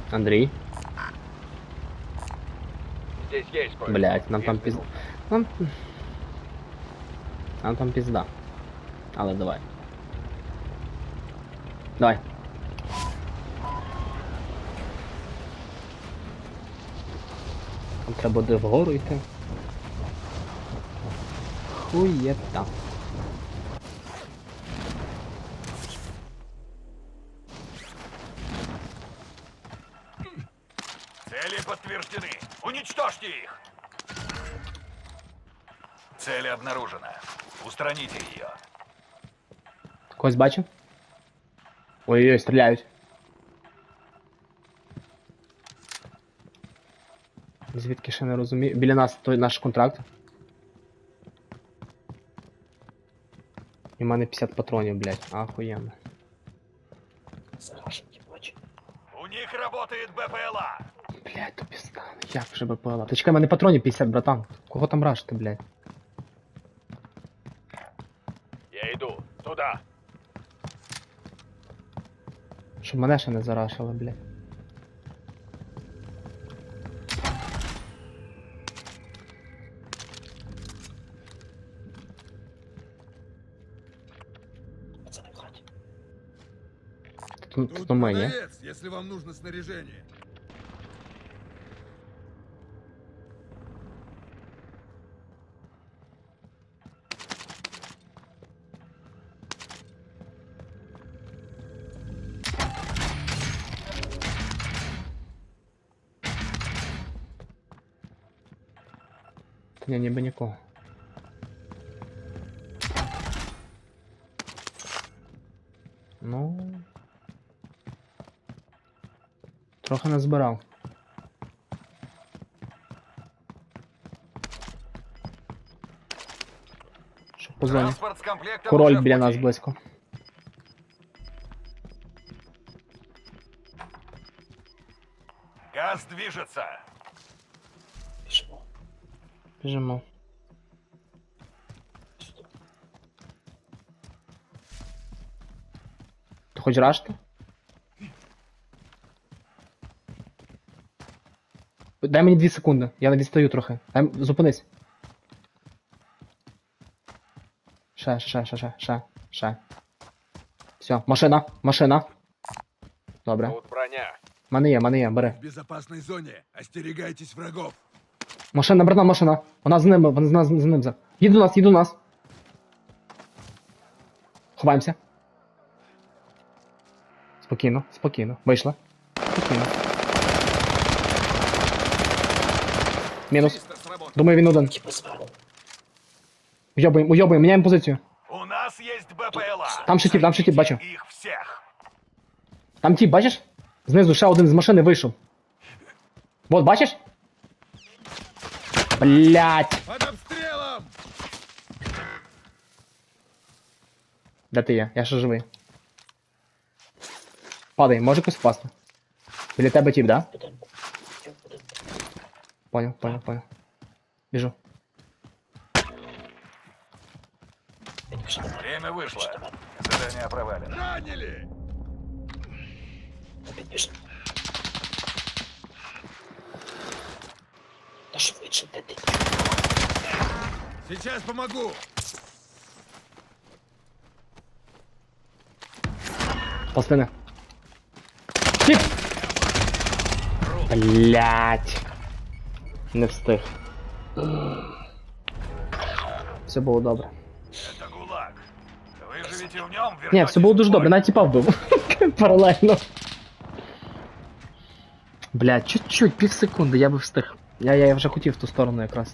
Андрій. Здесь есть кое-что. Блять, нам там Есть пізда. минут. Нам там пізда. Але давай. Давай. Нам треба буде вгору йти. Хуєта. Цели подтверждены. Уничтожьте их. Цель обнаружена. Устраните ее. Когось бачив? Ой-ой-ой, стріляють. Звідки ще не розумію. Біля нас той наш контракт. І в мене 50 патронів, блядь. Ахуєнно. У них работает БПЛА. Блядь, то пізда. Як вже БПЛА? Та чекай, в мене патронів 50, братан. Кого там рашити, блядь? Я иду. Туда. Щоб мене ще не зарашили, блядь. Тут у мене. Продавец, если вам нужно снаряжение. Та ні, ніби нікого. Ну... Трохи назбирав. Що по зоні? Транспорт с комплектом Король уже в біля пути. нас близько. Газ движется. Біжимо. Ти хочеш рашти? Дай мені 2 секунди, я не відстаю трохи. Зупинись. Ще. Все, машина. Добре. Тут броня. Мене є, бери. В безопасной зоне. Остерегайтесь врагов. Машина, братан, машина. Вона за ними, вона за ним. Їдь до нас. Ховаємося. Спокійно. Вийшла. Спокійно. Мінус. Чисто сработало. Думаю, він один. Уйобуємо, міняємо позицію. У нас есть БПЛА. Там ще тип, бачу. Их всех. Там тип, бачиш? Знизу ще один з машини вийшов. Вот, бачиш? Блять! Под обстрелом! Де ти є? Я ще живий. Падай, може хтось впасти. Біля тебе тип, да? Понял. Біжу. Время вышло. Задание провалено. Ранили! Сейчас помогу! Пластини. Тип! Блять. Не встиг. Все було добре. Это ГУЛАГ. Выживете в нем, Ні, все було дуже добре, навіть тіпа вбив. Паралельно. Блядь, чуть-чуть, півсекунди, я би встиг. Я вже хотів в ту сторону якраз.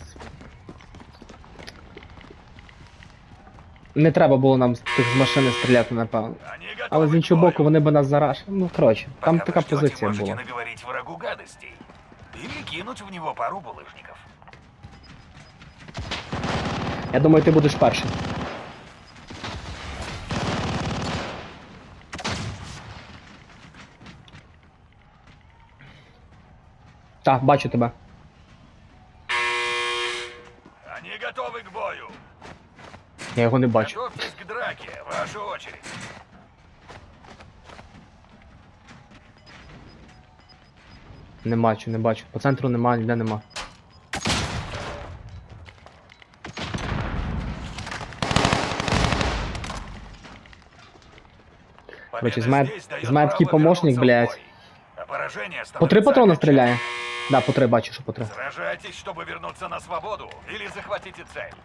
Не треба було нам з тих з машини стріляти, напевно. Они готовы Але з к іншого бою. боку вони б нас зарашили. Ну, коротше, там Пока така вы ждете, позиція можете була. наговорить врагу гадостей. Или кинуть в него пару булыжников. Я думаю, ти будеш перший. Так, бачу тебе. Они готовы к бою. Я його не бачу. Готовьтесь к драке. Ваша очередь. Не бачу, не бачу. По центру нема, ніде нема. Короче, Победа з здесь дает мене такий право помощник, вернуться в блядь. бой. А поражение По 3 становится патрона окончательным. стріляє. Да, по 3 бачу, що по 3. Сражайтесь, чтобы вернуться на свободу, или захватите цель.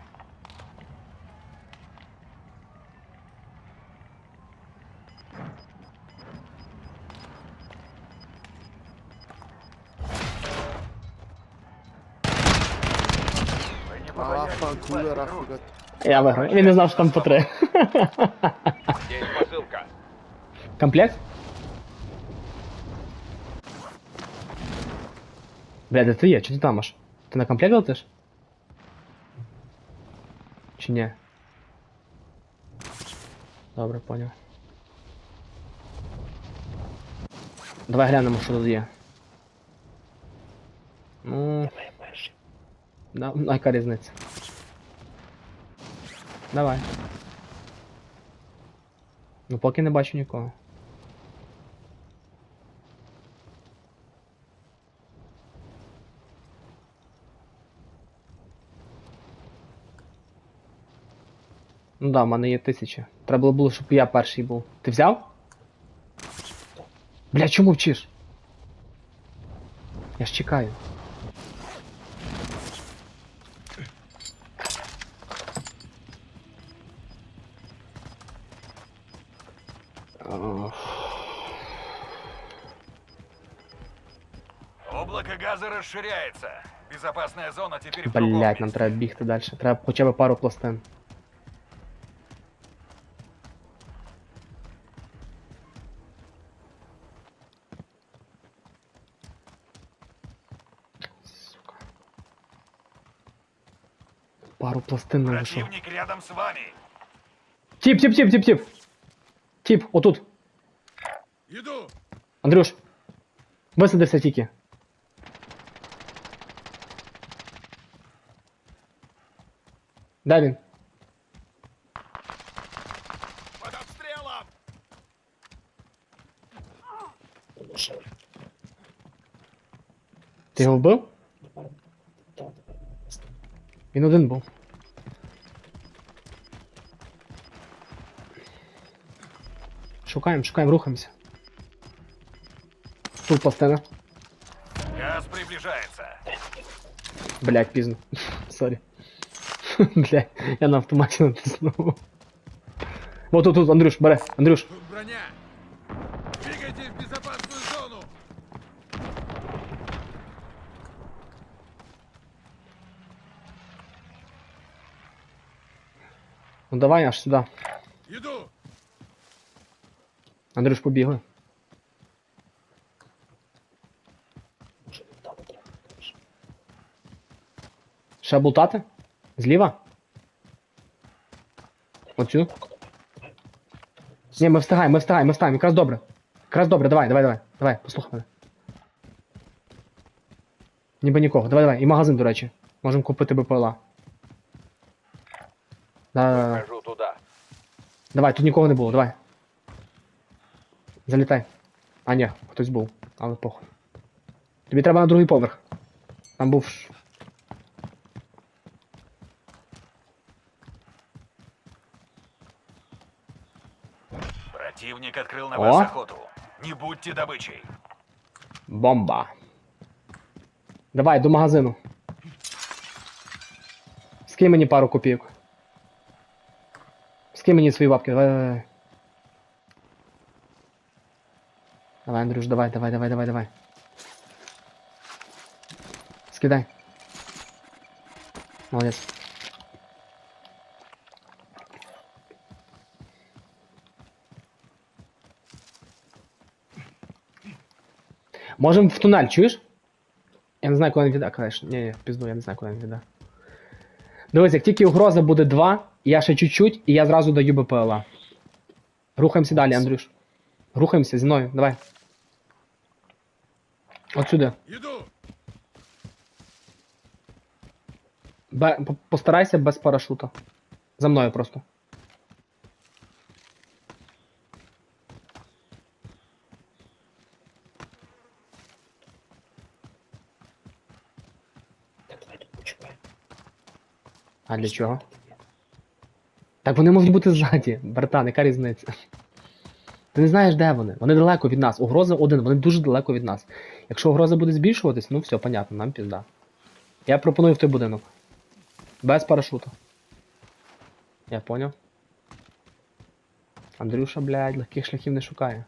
Вы не А, побоялись фанкулер, власти рук. афига. Я виграв. Він не знав, що там по 3. Здесь посылка. Комплект? Бля, де ти є? Чи ти там аж? Ти на комплект летиш? Чи ні? Добре, поняв. Давай глянемо, що тут є. Ну... Да, ну, яка різниця? Давай. Ну поки не бачу нікого. Ну да, в мене є 1000. Треба було, щоб я перший був. Ти взяв? Бля, чому вчиш? Я ж чекаю. Ох, Облако газа расширяется. Безопасная зона теперь в другом блять, нам месте. треба бігти далі. Треба хоча б пару пластин. Сука. Пару пластин не лишу. Противник рядом с вами. Тип, тип, тип, тип, тип. Тип, отут. Иду! Андрюш. Висадився тільки. Де він? Под обстрелом! Ти його вбив? Він один був. Шукаємо, шукаємо, рухаємося. Тут пластина. Газ приближается. Блять, пізно. Сорі. Бля, я на автоматі натиснув. Вот тут, Андрюш, бере, Андрюш. Тут броня! Двигайтесь в безопасную зону! Ну давай аж сюди. Иду! Андрюш, побігли. Ще блутати? Зліва? Оцю? Ні, ми встигаємо, якраз добре. Якраз добре, давай, послухай мене. Ніби нікого, давай, і магазин, до речі. Можемо купити БПЛА. Да. Хожу туда. Давай, тут нікого не було, давай. Залітай. А, ні, хтось був, але похуй. Тобі треба на другий поверх. Там був. Противник открыл на О. вас охоту. Не будьте добычей. Бомба. Давай, до магазину. Скинь мені пару копійок. Скинь мені свої бабки, давай. Давай, Андрюш, давай. Скидай. Молодець. Можем в туннель, чуєш? Я не знаю, коли він віде, конечно. Ні, пізду, я не знаю, коли він віде. Дивись, як тільки угроза буде 2, я ще чуть-чуть, і я зразу даю БПЛА. Рухаємося далі, Андрюш. Рухаємося зі мною, давай. От сюди. Иду! Постарайся без парашута. За мною просто. А для чого? Так вони можуть бути ззаді, братан, яка різниця? Ти не знаєш, де вони. Вони далеко від нас. Угроза один, вони дуже далеко від нас. Якщо угроза буде збільшуватись, ну все, понятно, нам пізда. Я пропоную в той будинок. Без парашуту. Я поняв. Андрюша, блядь, легких шляхів не шукає.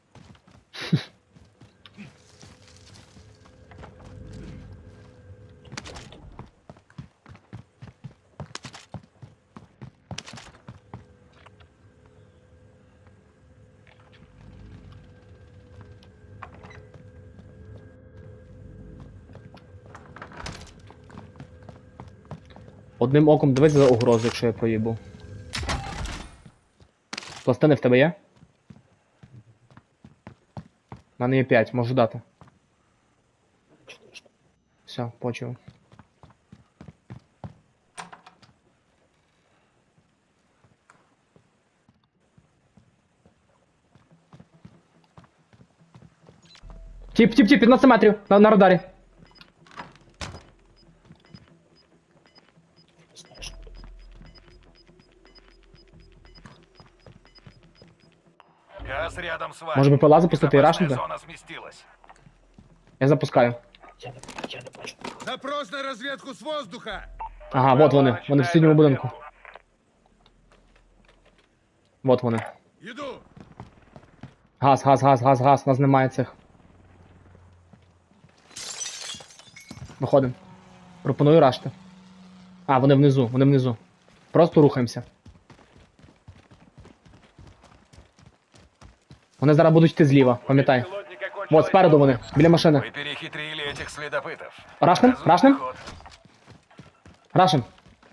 Одним оком дивись за угрозу, якщо я проїбу. Пластини в тебе є? У мене є 5, можу дати. Все, почув. Тіп, 15 метрів, на радарі. Газ рядом с вами. Може БПЛА запустити і Безопасная рашнути? зона сместилась. Я запускаю. Запрос на разведку с воздуха. Ага, вот вони в синьому будинку. Вот вони. Иду. Газ, нас немає цих. Виходимо. Пропоную рашти. А, вони внизу. Просто рухаємося. Вони зараз будуть йти зліва, пам'ятай. Вот, спереду вони, біля машини. Вы перехитрили этих следопытов. Рашнем? Разумный Рашнем? ход. Рашим.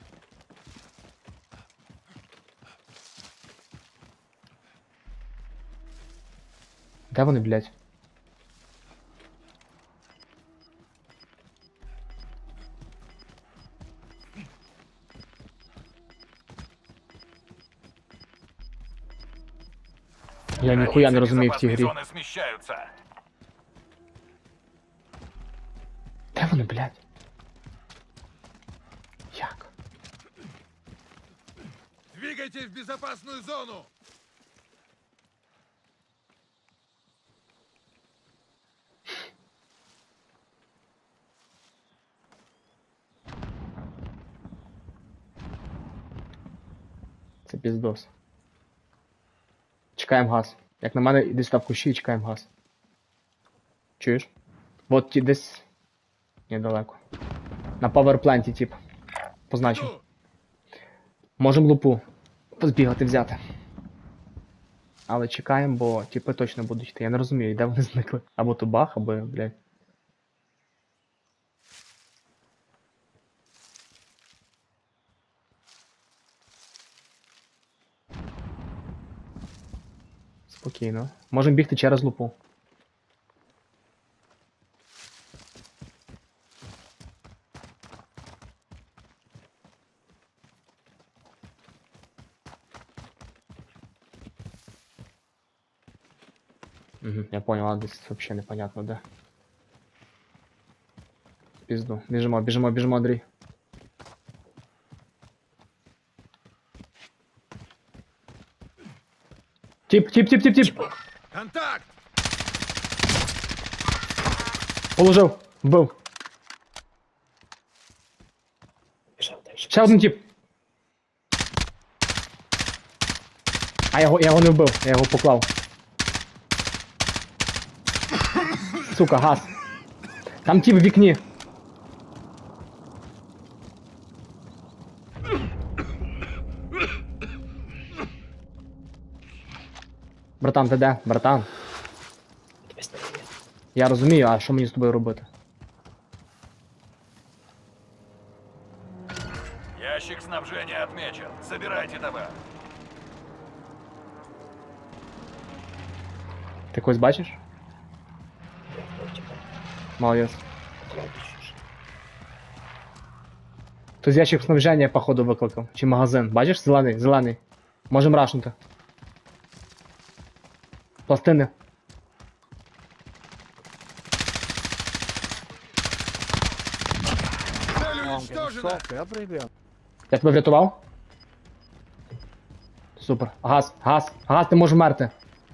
Де вони, блядь? Я ніхуя не розумію в цій Безопасные грі. зоны смещаются. Де вони, блядь? Як? Двигайтесь в безопасную зону. Це піздос. Чекаємо газ. Як на мене, іди став кущі і чекаємо газ. Чуєш? Вот ті десь... Недалеко. На паверпленті, тип. Позначив. Иду. Можемо лупу позбігати взяти. Але чекаємо, бо типи точно будуть йти. Я не розумію, де вони зникли. Або то бах, або, блядь. Спокійно. Можемо бігти через лупу. Угу, я понял, а десь вообще непонятно, де. Пізду. Біжимо, Андрій. Тип. Контакт. Положив. Вбив. Ще один тип. А я його не вбив, я його поклав. Сука, газ. Там тип в вікні. Братан, ти де? Братан. Я розумію, а що мені з тобою робити? Ящик снабжения отмечен. Собирайте товар. Ти когось бачиш? Молодець. Хтось ящик снабження, походу, викликав. Чи магазин. Бачиш? Зелений. Можем рашнути. Пластини. Цель уничтожена. Я прибіг. Я тебе врятував? Супер. Газ, газ, газ, ти можеш вмерти.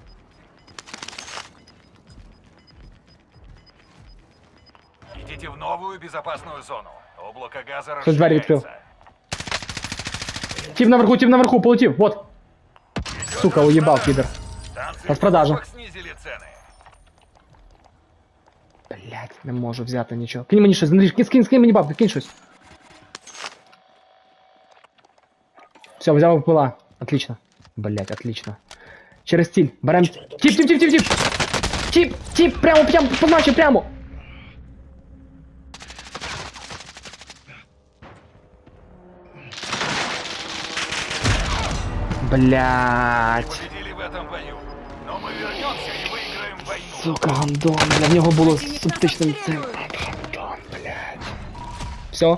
Идите в новую безопасную зону. Облако газа Кто дверь открыл? расширяется. Тіп наверху, полетів, вот. Сука, уїбав, підер. Станции Распродажа. покупок снизили цены. Блять, не можу взяти нічого. Кинь мені щось, Андрій, скинь мені бабки, кинь щось. Все, взяв ПЛА. Отлично. Блять, отлично. Через стіль. Берем. Тіп, прямо, позначив, прямо. Блять. Победили в этом бою. Но мы вернемся и выиграем войну. Сука, гандон. Для в нього було з оптичним цим. Гандон, блять. Все.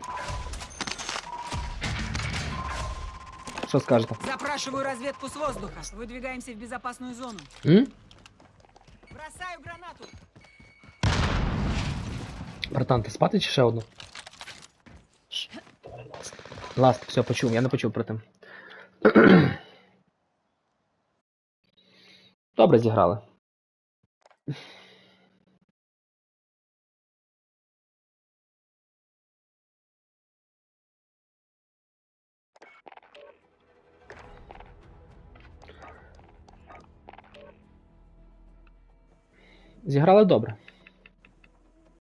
Що скажете? Запрашиваю разведку с воздуха. Выдвигаемся в безопасную зону. М? Бросаю гранату. Братан, ти спати чи ще одну? Ласт, все, почув, я не почув про тим. Добре зіграли. Зіграли добре.